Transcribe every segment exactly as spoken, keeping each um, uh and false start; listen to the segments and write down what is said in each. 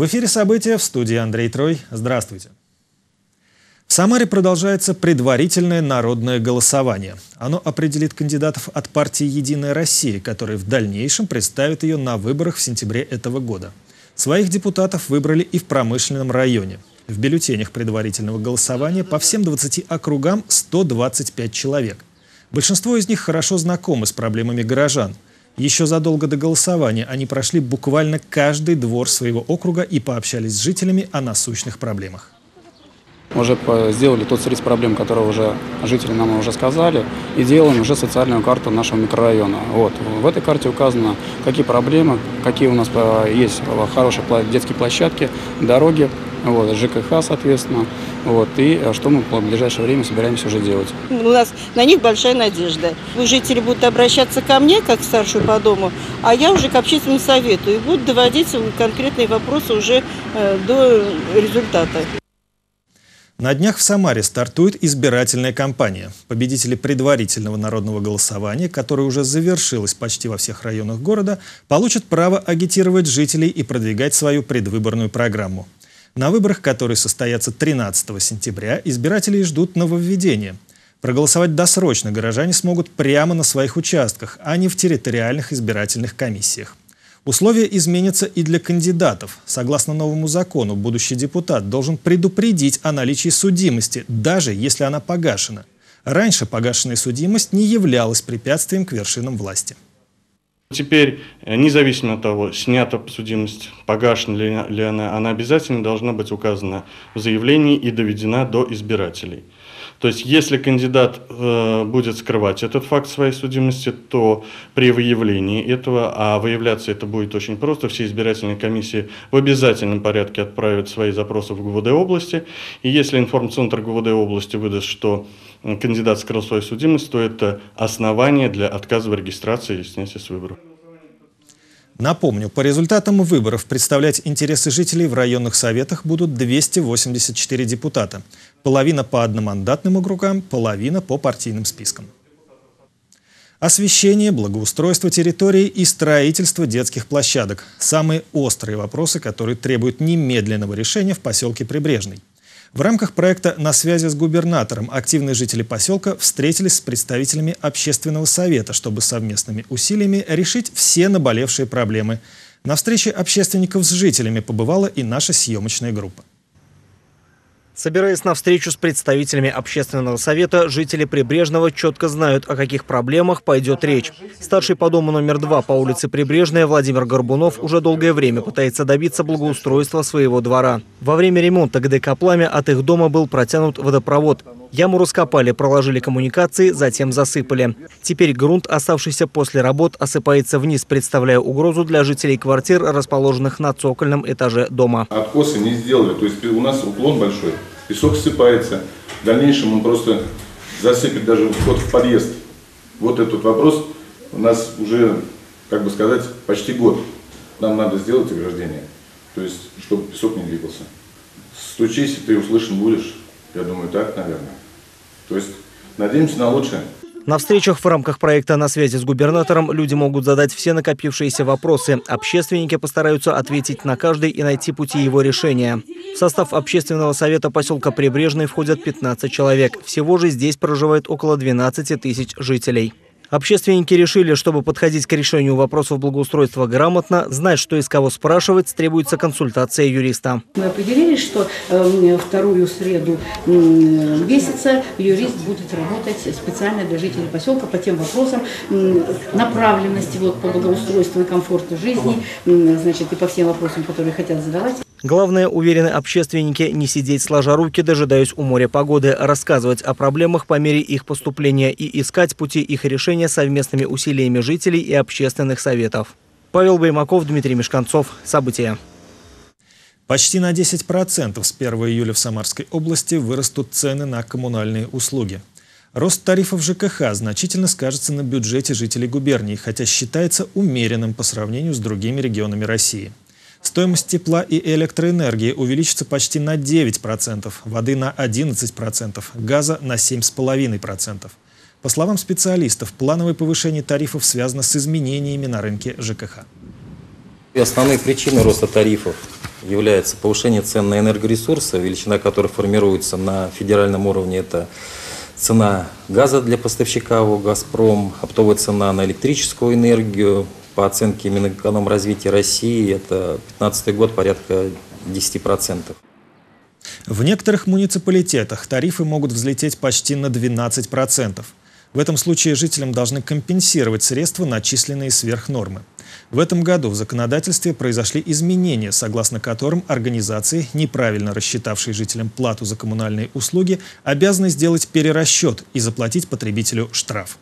В эфире «События», в студии Андрей Трой. Здравствуйте. В Самаре продолжается предварительное народное голосование. Оно определит кандидатов от партии «Единая Россия», которые в дальнейшем представят ее на выборах в сентябре этого года. Своих депутатов выбрали и в промышленном районе. В бюллетенях предварительного голосования по всем двадцати округам сто двадцать пять человек. Большинство из них хорошо знакомы с проблемами горожан. Еще задолго до голосования они прошли буквально каждый двор своего округа и пообщались с жителями о насущных проблемах. Уже сделали тот срез проблем, которые уже жители нам уже сказали, и делаем уже социальную карту нашего микрорайона. Вот. В этой карте указано, какие проблемы, какие у нас есть хорошие детские площадки, дороги, вот, ЖКХ, соответственно, вот, и что мы в ближайшее время собираемся уже делать. У нас на них большая надежда. Жители будут обращаться ко мне, как к старшему по дому, а я уже к общественному совету, и будут доводить конкретные вопросы уже э, до результата. На днях в Самаре стартует избирательная кампания. Победители предварительного народного голосования, которое уже завершилось почти во всех районах города, получат право агитировать жителей и продвигать свою предвыборную программу. На выборах, которые состоятся тринадцатого сентября, избирателей ждут нововведения. Проголосовать досрочно горожане смогут прямо на своих участках, а не в территориальных избирательных комиссиях. Условия изменятся и для кандидатов. Согласно новому закону, будущий депутат должен предупредить о наличии судимости, даже если она погашена. Раньше погашенная судимость не являлась препятствием к вершинам власти. Теперь, независимо от того, снята судимость, погашена ли она, она обязательно должна быть указана в заявлении и доведена до избирателей. То есть, если кандидат э, будет скрывать этот факт своей судимости, то при выявлении этого, а выявляться это будет очень просто, все избирательные комиссии в обязательном порядке отправят свои запросы в ГУВД области. И если информцентр ГУВД области выдаст, что кандидат скрыл свою судимость, то это основание для отказа в регистрации и снятия с выборов. Напомню, по результатам выборов представлять интересы жителей в районных советах будут двести восемьдесят четыре депутата. Половина по одномандатным округам, половина по партийным спискам. Освещение, благоустройство территории и строительство детских площадок – самые острые вопросы, которые требуют немедленного решения в поселке Прибрежный. В рамках проекта «На связи с губернатором» активные жители поселка встретились с представителями общественного совета, чтобы совместными усилиями решить все наболевшие проблемы. На встрече общественников с жителями побывала и наша съемочная группа. Собираясь на встречу с представителями общественного совета, жители Прибрежного четко знают, о каких проблемах пойдет речь. Старший по дому номер два по улице Прибрежная Владимир Горбунов уже долгое время пытается добиться благоустройства своего двора. Во время ремонта ГДК «Пламя» от их дома был протянут водопровод. Яму раскопали, проложили коммуникации, затем засыпали. Теперь грунт, оставшийся после работ, осыпается вниз, представляя угрозу для жителей квартир, расположенных на цокольном этаже дома. Откосы не сделали, то есть у нас уклон большой, песок ссыпается. В дальнейшем он просто засыпет даже вход в подъезд. Вот этот вопрос у нас уже, как бы сказать, почти год. Нам надо сделать ограждение, то есть чтобы песок не двигался. Стучись, и ты услышан будешь. Я думаю, так, наверное. То есть надеемся на лучшее. На встречах в рамках проекта «На связи с губернатором» люди могут задать все накопившиеся вопросы. Общественники постараются ответить на каждый и найти пути его решения. В состав общественного совета поселка Прибрежный входят пятнадцать человек. Всего же здесь проживает около двенадцати тысяч жителей. Общественники решили, чтобы подходить к решению вопросов благоустройства грамотно, знать, что из кого спрашивать, требуется консультация юриста. Мы определились, что э, вторую среду э, месяца юрист будет работать специально для жителей поселка по тем вопросам э, направленности вот, по благоустройству и комфорту жизни, э, значит, и по всем вопросам, которые хотят задавать. Главное, уверены общественники, не сидеть сложа руки, дожидаясь у моря погоды, рассказывать о проблемах по мере их поступления и искать пути их решения совместными усилиями жителей и общественных советов. Павел Баймаков, Дмитрий Мешканцов. События. Почти на десять процентов с первого июля в Самарской области вырастут цены на коммунальные услуги. Рост тарифов ЖКХ значительно скажется на бюджете жителей губернии, хотя считается умеренным по сравнению с другими регионами России. Стоимость тепла и электроэнергии увеличится почти на девять процентов, воды на одиннадцать процентов, газа на семь целых пять десятых процента. По словам специалистов, плановое повышение тарифов связано с изменениями на рынке ЖКХ. Основные причины роста тарифов является повышение цен на энергоресурсы, величина которой формируется на федеральном уровне. Это цена газа для поставщика ООО «Газпром», оптовая цена на электрическую энергию. По оценке Минэкономразвития России, это пятнадцатый год, порядка десяти процентов. В некоторых муниципалитетах тарифы могут взлететь почти на двенадцать процентов. В этом случае жителям должны компенсировать средства, начисленные сверх нормы. В этом году в законодательстве произошли изменения, согласно которым организации, неправильно рассчитавшие жителям плату за коммунальные услуги, обязаны сделать перерасчет и заплатить потребителю штраф.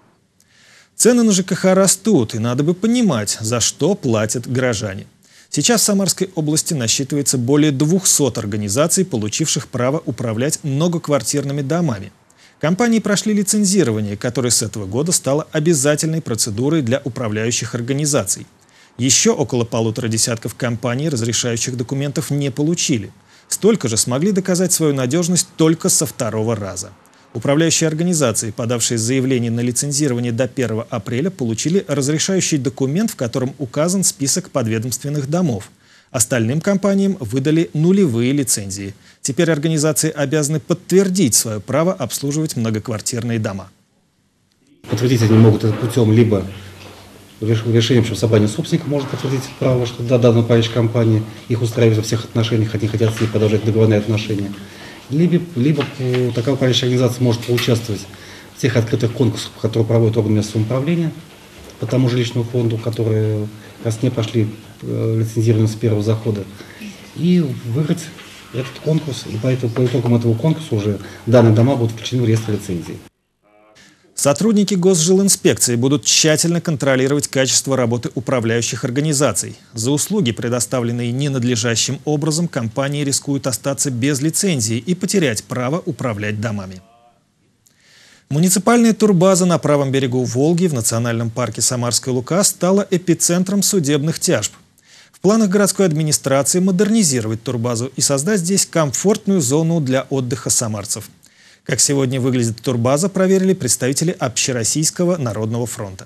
Цены на ЖКХ растут, и надо бы понимать, за что платят горожане. Сейчас в Самарской области насчитывается более двухсот организаций, получивших право управлять многоквартирными домами. Компании прошли лицензирование, которое с этого года стало обязательной процедурой для управляющих организаций. Еще около полутора десятков компаний разрешающих документов не получили. Столько же смогли доказать свою надежность только со второго раза. Управляющие организации, подавшие заявление на лицензирование до первого апреля, получили разрешающий документ, в котором указан список подведомственных домов. Остальным компаниям выдали нулевые лицензии. Теперь организации обязаны подтвердить свое право обслуживать многоквартирные дома. Подтвердить они могут это путем либо решением, что собрание собственников может подтвердить право, что да, данная управляющая компания их устраивает во всех отношениях, они хотят с ней продолжать договорные отношения. Либо, либо такая управляющая организация может поучаствовать в тех открытых конкурсах, которые проводят органы местного самоуправления по тому жилищному фонду, которые как раз не прошли лицензирование с первого захода, и выиграть этот конкурс. И поэтому по итогам этого конкурса уже данные дома будут включены в реестр лицензий. Сотрудники Госжилинспекции будут тщательно контролировать качество работы управляющих организаций. За услуги, предоставленные ненадлежащим образом, компании рискуют остаться без лицензии и потерять право управлять домами. Муниципальная турбаза на правом берегу Волги в национальном парке Самарская Лука стала эпицентром судебных тяжб. В планах городской администрации модернизировать турбазу и создать здесь комфортную зону для отдыха самарцев. Как сегодня выглядит турбаза, проверили представители Общероссийского народного фронта.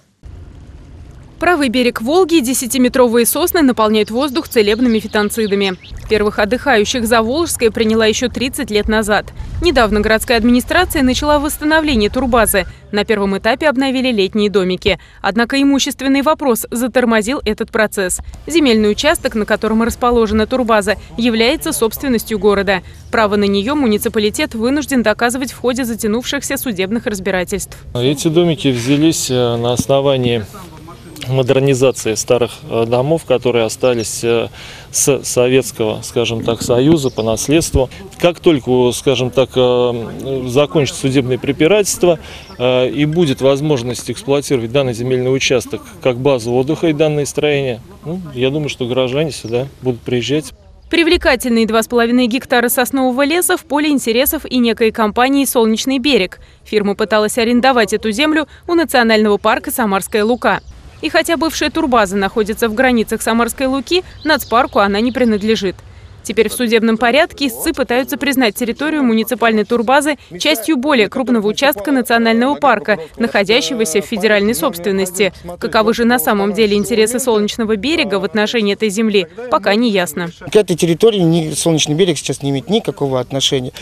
Правый берег Волги, десятиметровые сосны наполняют воздух целебными фитонцидами. Первых отдыхающих Заволжская приняла еще тридцать лет назад. Недавно городская администрация начала восстановление турбазы. На первом этапе обновили летние домики. Однако имущественный вопрос затормозил этот процесс. Земельный участок, на котором расположена турбаза, является собственностью города. Право на нее муниципалитет вынужден доказывать в ходе затянувшихся судебных разбирательств. Эти домики взялись на основании модернизации старых домов, которые остались с Советского, скажем так, Союза по наследству. Как только, скажем так, закончится судебное препирательство и будет возможность эксплуатировать данный земельный участок как базу отдыха и данные строения, ну, я думаю, что горожане сюда будут приезжать. Привлекательные два с половиной гектара соснового леса в поле интересов и некой компании «Солнечный берег». Фирма пыталась арендовать эту землю у национального парка Самарская Лука. И хотя бывшая турбаза находится в границах Самарской Луки, нацпарку она не принадлежит. Теперь в судебном порядке истцы пытаются признать территорию муниципальной турбазы частью более крупного участка национального парка, находящегося в федеральной собственности. Каковы же на самом деле интересы Солнечного берега в отношении этой земли, пока не ясно. К этой территории Солнечный берег сейчас не имеет никакого отношения.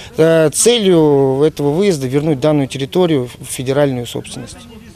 Целью этого выезда вернуть данную территорию в федеральную собственность.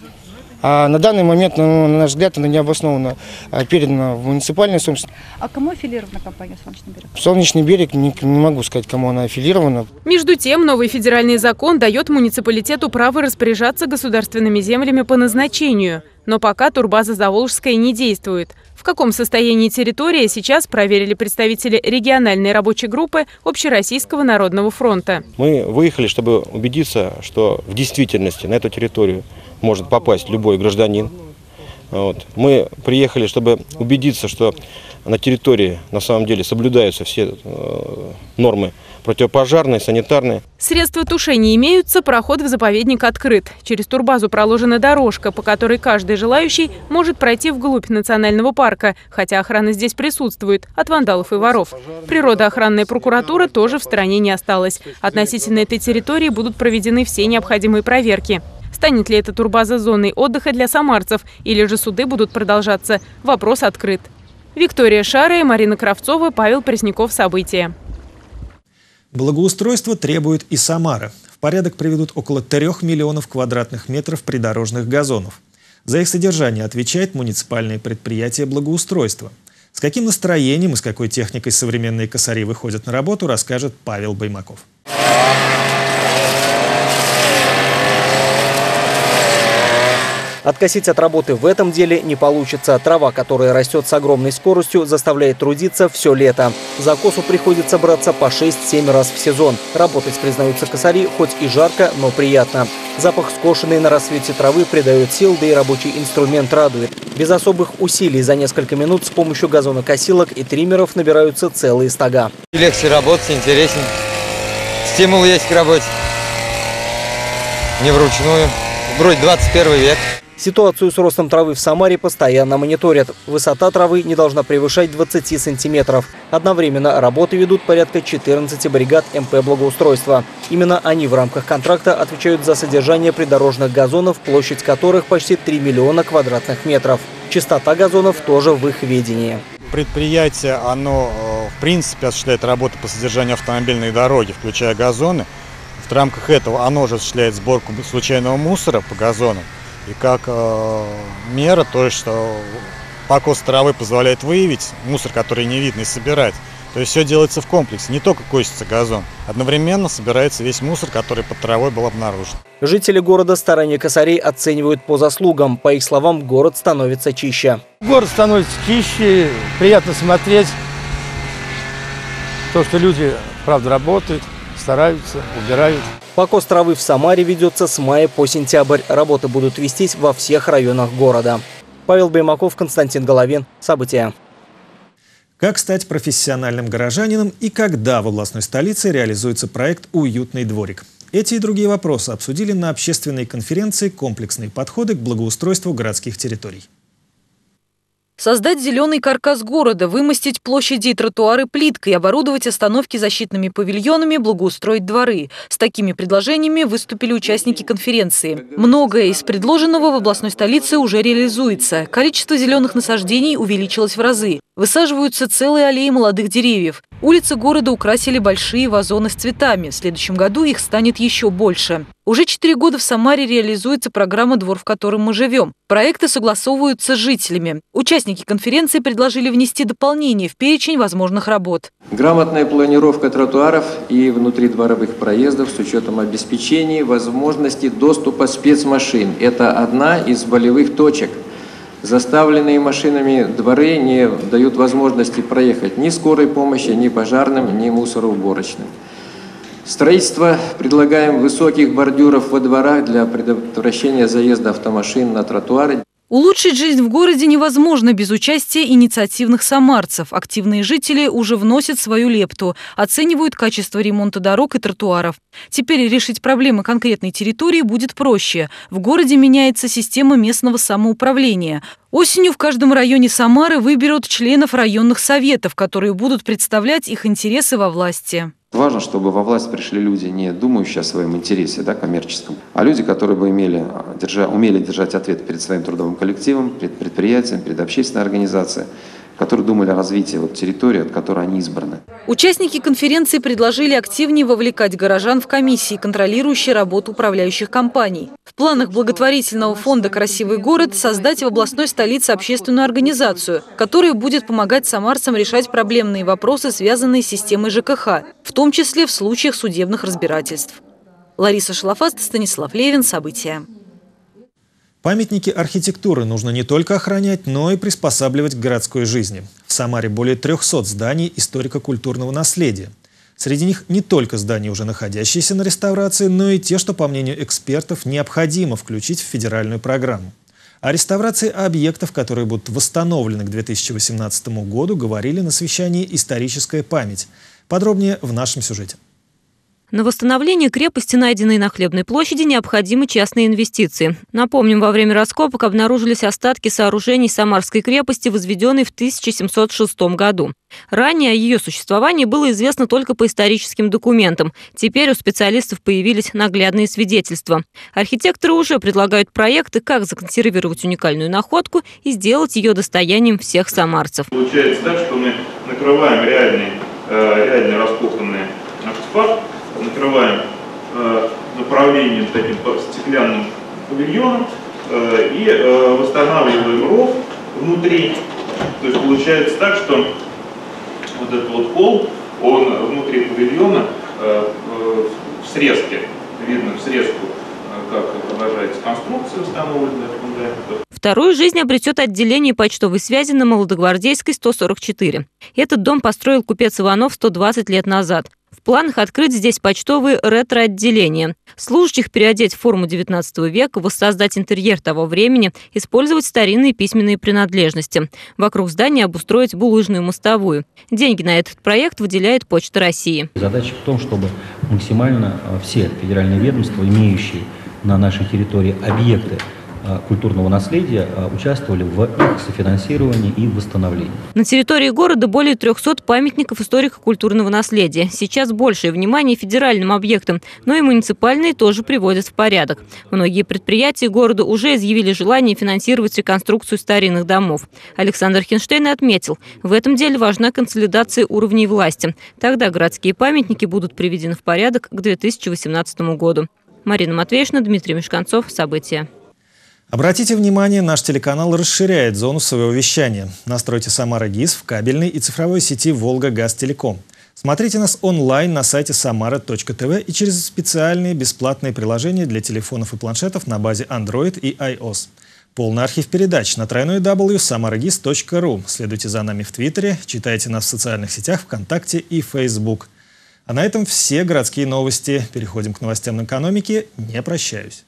А на данный момент, ну, на наш взгляд, она необоснованно передана в муниципальную собственность. А кому аффилирована компания «Солнечный берег»? «Солнечный берег» не, не могу сказать, кому она аффилирована. Между тем, новый федеральный закон дает муниципалитету право распоряжаться государственными землями по назначению. Но пока турбаза Заволжская не действует. В каком состоянии территория сейчас проверили представители региональной рабочей группы Общероссийского народного фронта. Мы выехали, чтобы убедиться, что в действительности на эту территорию может попасть любой гражданин. Вот. Мы приехали, чтобы убедиться, что на территории на самом деле соблюдаются все э, нормы противопожарные, санитарные. Средства тушения имеются, проход в заповедник открыт. Через турбазу проложена дорожка, по которой каждый желающий может пройти вглубь национального парка, хотя охрана здесь присутствует от вандалов и воров. Природоохранная прокуратура тоже в стороне не осталась. Относительно этой территории будут проведены все необходимые проверки. Станет ли эта турбаза зоной отдыха для самарцев, или же суды будут продолжаться? Вопрос открыт. Виктория Шара, Марина Кравцова, Павел Пресняков. События. Благоустройство требует и Самара. В порядок приведут около трех миллионов квадратных метров придорожных газонов. За их содержание отвечает муниципальное предприятие благоустройства. С каким настроением и с какой техникой современные косари выходят на работу, расскажет Павел Баймаков. Откосить от работы в этом деле не получится. Трава, которая растет с огромной скоростью, заставляет трудиться все лето. За косу приходится браться по шесть-семь раз в сезон. Работать, признаются косари, хоть и жарко, но приятно. Запах скошенной на рассвете травы придает сил, да и рабочий инструмент радует. Без особых усилий за несколько минут с помощью газонокосилок и триммеров набираются целые стога. Легче работать, интереснее. Стимул есть к работе. Не вручную. Вроде двадцать первый век. Ситуацию с ростом травы в Самаре постоянно мониторят. Высота травы не должна превышать двадцати сантиметров. Одновременно работы ведут порядка четырнадцати бригад эм пэ благоустройства. Именно они в рамках контракта отвечают за содержание придорожных газонов, площадь которых почти три миллиона квадратных метров. Частота газонов тоже в их ведении. Предприятие, оно в принципе осуществляет работу по содержанию автомобильной дороги, включая газоны. В рамках этого оно же осуществляет сборку случайного мусора по газонам. И как э, мера, то есть, что покос травы позволяет выявить мусор, который не видно, и собирать. То есть все делается в комплексе, не только косится газон. Одновременно собирается весь мусор, который под травой был обнаружен. Жители города старания косарей оценивают по заслугам. По их словам, город становится чище. Город становится чище, приятно смотреть. То, что люди, правда, работают, стараются, убирают. Покос травы в Самаре ведется с мая по сентябрь. Работы будут вестись во всех районах города. Павел Баймаков, Константин Головин. События. Как стать профессиональным горожанином и когда в областной столице реализуется проект «Уютный дворик». Эти и другие вопросы обсудили на общественной конференции «Комплексные подходы к благоустройству городских территорий». Создать зеленый каркас города, вымостить площади и тротуары плиткой, оборудовать остановки защитными павильонами, благоустроить дворы. С такими предложениями выступили участники конференции. Многое из предложенного в областной столице уже реализуется. Количество зеленых насаждений увеличилось в разы. Высаживаются целые аллеи молодых деревьев. Улицы города украсили большие вазоны с цветами. В следующем году их станет еще больше. Уже четыре года в Самаре реализуется программа «Двор, в котором мы живем». Проекты согласовываются с жителями. Участники конференции предложили внести дополнение в перечень возможных работ. Грамотная планировка тротуаров и внутридворовых проездов с учетом обеспечения возможности доступа спецмашин. Это одна из болевых точек. Заставленные машинами дворы не дают возможности проехать ни скорой помощи, ни пожарным, ни мусороуборочным. Строительство предлагаем высоких бордюров во дворах для предотвращения заезда автомашин на тротуары. Улучшить жизнь в городе невозможно без участия инициативных самарцев. Активные жители уже вносят свою лепту, оценивают качество ремонта дорог и тротуаров. Теперь решить проблемы конкретной территории будет проще. В городе меняется система местного самоуправления. Осенью в каждом районе Самары выберут членов районных советов, которые будут представлять их интересы во власти. Важно, чтобы во власть пришли люди, не думающие о своем интересе, да, коммерческом, а люди, которые бы имели, держа, умели держать ответ перед своим трудовым коллективом, перед предприятием, перед общественной организацией, которые думали о развитии вот, территории, от которой они избраны. Участники конференции предложили активнее вовлекать горожан в комиссии, контролирующие работу управляющих компаний. В планах благотворительного фонда «Красивый город» создать в областной столице общественную организацию, которая будет помогать самарцам решать проблемные вопросы, связанные с системой жэ ка ха, в том числе в случаях судебных разбирательств. Лариса Шалафаст, Станислав Левин. События. Памятники архитектуры нужно не только охранять, но и приспосабливать к городской жизни. В Самаре более трёхсот зданий историко-культурного наследия. Среди них не только здания, уже находящиеся на реставрации, но и те, что, по мнению экспертов, необходимо включить в федеральную программу. О реставрации объектов, которые будут восстановлены к две тысячи восемнадцатому году, говорили на совещании «Историческая память». Подробнее в нашем сюжете. На восстановление крепости, найденной на Хлебной площади, необходимы частные инвестиции. Напомним, во время раскопок обнаружились остатки сооружений Самарской крепости, возведенной в тысяча семьсот шестом году. Ранее о ее существовании было известно только по историческим документам. Теперь у специалистов появились наглядные свидетельства. Архитекторы уже предлагают проекты, как законсервировать уникальную находку и сделать ее достоянием всех самарцев. Получается так, что мы накрываем реальный, э, реально раскопанный артефакт, накрываем э, направлением таким стеклянным павильоном э, и э, восстанавливаем ров внутри. То есть получается так, что вот этот вот пол, он внутри павильона э, э, в срезке, видно в срезку, э, как продолжается конструкция, установленная фундамента. Вторую жизнь обретет отделение почтовой связи на Молодогвардейской сто сорок четыре. Этот дом построил купец Иванов сто двадцать лет назад. В планах открыть здесь почтовые ретро-отделения. Служащих переодеть в форму девятнадцатого века, воссоздать интерьер того времени, использовать старинные письменные принадлежности. Вокруг здания обустроить булыжную мостовую. Деньги на этот проект выделяет Почта России. Задача в том, чтобы максимально все федеральные ведомства, имеющие на нашей территории объекты культурного наследия, участвовали в их софинансировании и восстановлении. На территории города более трёхсот памятников историко-культурного наследия. Сейчас большее внимание федеральным объектам, но и муниципальные тоже приводят в порядок. Многие предприятия города уже изъявили желание финансировать реконструкцию старинных домов. Александр Хинштейн отметил, в этом деле важна консолидация уровней власти. Тогда городские памятники будут приведены в порядок к две тысячи восемнадцатому году. Марина Матвеевна, Дмитрий Мешканцов. События. Обратите внимание, наш телеканал расширяет зону своего вещания. Настройте Самара ГИС в кабельной и цифровой сети «Волга-Газ-Телеком». Смотрите нас онлайн на сайте самара точка тв и через специальные бесплатные приложения для телефонов и планшетов на базе Android и iOS. Полный архив передач на дабл ю дабл ю дабл ю точка самарагис точка ру. Следуйте за нами в Твиттере, читайте нас в социальных сетях ВКонтакте и Facebook. А на этом все городские новости. Переходим к новостям экономики. Не прощаюсь.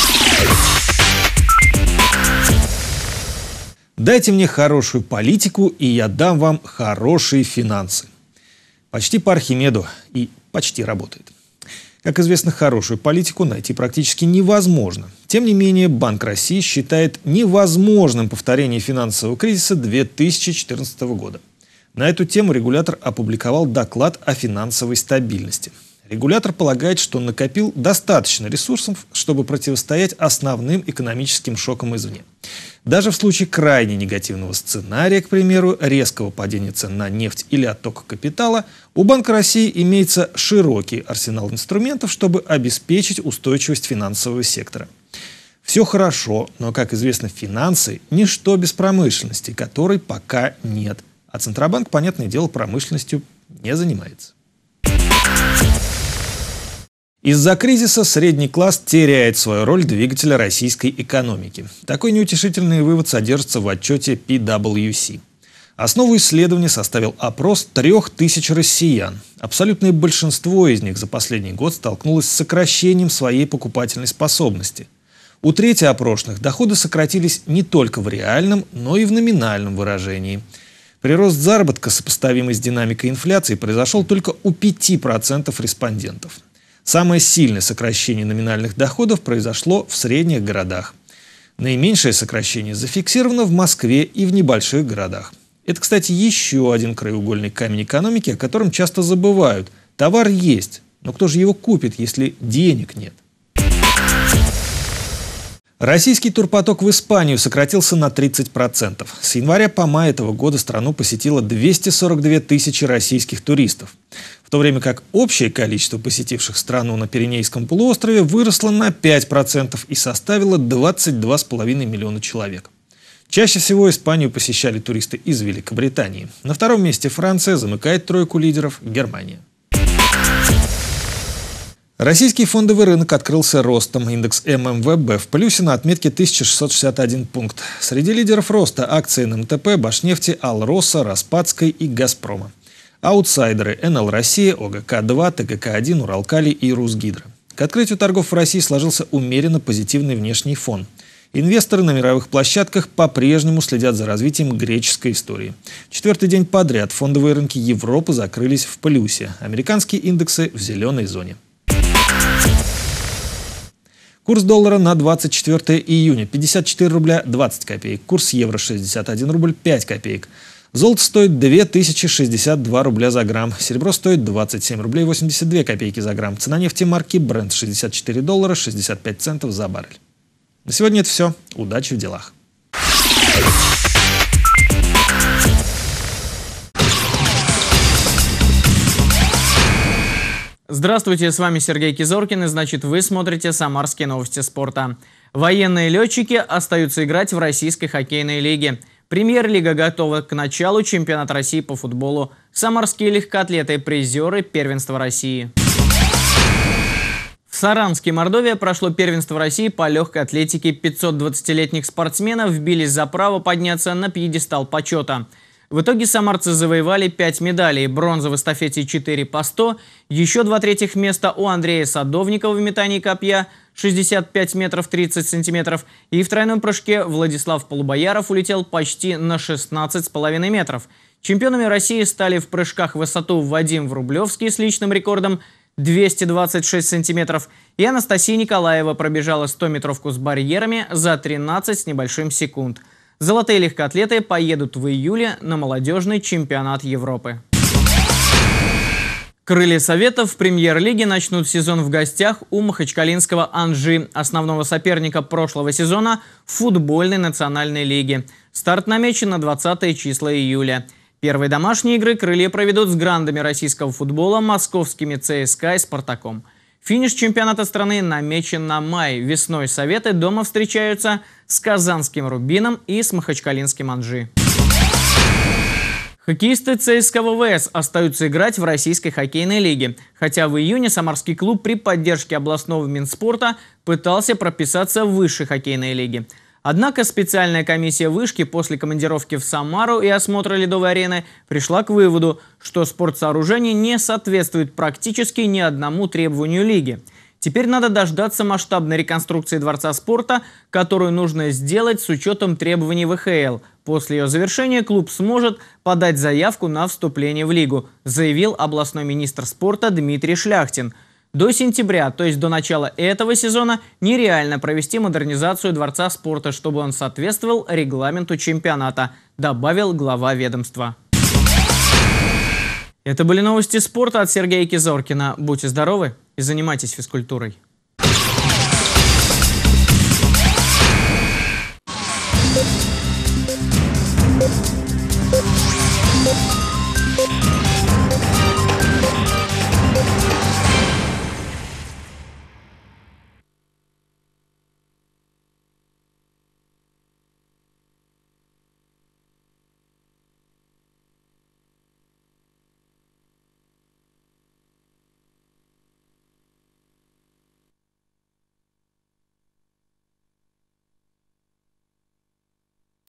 Дайте мне хорошую политику, и я дам вам хорошие финансы. Почти по Архимеду и почти работает. Как известно, хорошую политику найти практически невозможно. Тем не менее, Банк России считает невозможным повторение финансового кризиса две тысячи четырнадцатого года. На эту тему регулятор опубликовал доклад о финансовой стабильности. Регулятор полагает, что он накопил достаточно ресурсов, чтобы противостоять основным экономическим шокам извне. Даже в случае крайне негативного сценария, к примеру, резкого падения цен на нефть или оттока капитала, у Банка России имеется широкий арсенал инструментов, чтобы обеспечить устойчивость финансового сектора. Все хорошо, но, как известно, финансы – ничто без промышленности, которой пока нет. А Центробанк, понятное дело, промышленностью не занимается. Из-за кризиса средний класс теряет свою роль двигателя российской экономики. Такой неутешительный вывод содержится в отчете пи дабл ю си. Основу исследования составил опрос трех тысяч россиян. Абсолютное большинство из них за последний год столкнулось с сокращением своей покупательной способности. У трети опрошенных доходы сократились не только в реальном, но и в номинальном выражении. Прирост заработка, сопоставимый с динамикой инфляции, произошел только у пяти процентов респондентов. Самое сильное сокращение номинальных доходов произошло в средних городах. Наименьшее сокращение зафиксировано в Москве и в небольших городах. Это, кстати, еще один краеугольный камень экономики, о котором часто забывают. Товар есть, но кто же его купит, если денег нет? Российский турпоток в Испанию сократился на тридцать процентов. С января по май этого года страну посетило двести сорок две тысячи российских туристов. В то время как общее количество посетивших страну на Пиренейском полуострове выросло на пять процентов и составило двадцать два с половиной миллиона человек. Чаще всего Испанию посещали туристы из Великобритании. На втором месте Франция, замыкает тройку лидеров Германия. Российский фондовый рынок открылся ростом. Индекс эм эм вэ бэ в плюсе на отметке тысяча шестьсот шестьдесят один пункт. Среди лидеров роста акции эн эм тэ пэ, Башнефти, Алроса, Распадской и Газпрома. Аутсайдеры – эн эл Россия, о гэ ка два, тэ гэ ка один, Уралкали и Русгидро. К открытию торгов в России сложился умеренно позитивный внешний фон. Инвесторы на мировых площадках по-прежнему следят за развитием греческой истории. Четвертый день подряд фондовые рынки Европы закрылись в плюсе. Американские индексы в зеленой зоне. Курс доллара на двадцать четвёртое июня – пятьдесят четыре рубля двадцать копеек. Курс евро – шестьдесят один рубль пять копеек. Золото стоит две тысячи шестьдесят два рубля за грамм. Серебро стоит двадцать семь рублей восемьдесят две копейки за грамм. Цена нефти марки Brent – шестьдесят четыре доллара шестьдесят пять центов за баррель. На сегодня это все. Удачи в делах. Здравствуйте, с вами Сергей Кизоркин, и значит вы смотрите «Самарские новости спорта». Военные летчики остаются играть в российской хоккейной лиге. Премьер-лига готова к началу чемпионата России по футболу. Самарские легкоатлеты – призеры первенства России. В Саранске, Мордовия, прошло первенство России по легкой атлетике. пятьсот двадцатилетних спортсменов бились за право подняться на пьедестал почета. В итоге самарцы завоевали пять медалей. Бронза в эстафете четыре по сто, еще два третьих места у Андрея Садовникова в метании копья шестьдесят пять метров тридцать сантиметров. И в тройном прыжке Владислав Полубояров улетел почти на шестнадцать с половиной метров. Чемпионами России стали в прыжках в высоту Вадим Врублевский с личным рекордом двести двадцать шесть сантиметров. И Анастасия Николаева пробежала стометровку с барьерами за тринадцать с небольшим секунд. Золотые легкоатлеты поедут в июле на молодежный чемпионат Европы. Крылья Советов в премьер-лиге начнут сезон в гостях у махачкалинского «Анжи», основного соперника прошлого сезона в футбольной национальной лиге. Старт намечен на двадцатое число июля. Первые домашние игры крылья проведут с грандами российского футбола, московскими ЦСКА и Спартаком. Финиш чемпионата страны намечен на май. Весной Советы дома встречаются с казанским «Рубином» и с махачкалинским «Анжи». Хоккеисты ЦСКА ВВС остаются играть в российской хоккейной лиге. Хотя в июне самарский клуб при поддержке областного Минспорта пытался прописаться в высшей хоккейной лиге. Однако специальная комиссия вышки после командировки в Самару и осмотра ледовой арены пришла к выводу, что спортсооружение не соответствует практически ни одному требованию лиги. Теперь надо дождаться масштабной реконструкции Дворца спорта, которую нужно сделать с учетом требований вэ ха эл. После ее завершения клуб сможет подать заявку на вступление в лигу, заявил областной министр спорта Дмитрий Шляхтин. До сентября, то есть до начала этого сезона, нереально провести модернизацию Дворца спорта, чтобы он соответствовал регламенту чемпионата, добавил глава ведомства. Это были новости спорта от Сергея Кизоркина. Будьте здоровы и занимайтесь физкультурой.